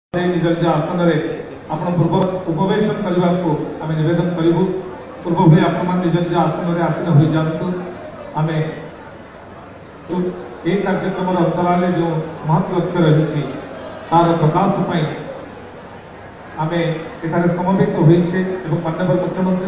निज निज आसन आप उपवेशन करने को आम नवेदन करूँ। पूर्व भाई आप निज निज आसन में आसीन हो जातु। आम ये कार्यक्रम अंतराल जो महत् लक्ष्य रही तार प्रकाश आम एठार समवेत होइछे एवं माननीय मुख्यमंत्री